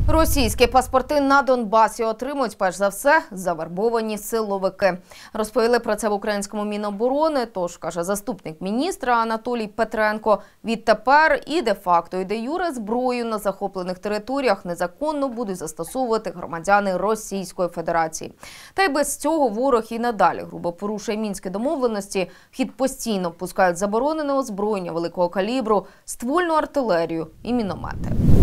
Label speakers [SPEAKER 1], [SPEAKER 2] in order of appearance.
[SPEAKER 1] Російські паспорти на Донбасі отримують, перш за все, завербовані силовики. Розповіли про це в українському Міноборони. Тож, каже заступник міністра Анатолій Петренко, відтепер і де-факто, і де-юре зброю на захоплених територіях незаконно будуть застосовувати громадяни Російської Федерації. Та й без цього ворог і надалі грубо порушує мінські домовленості. В хід постійно пускають заборонене озброєння великого калібру, ствольну артилерію і міномети.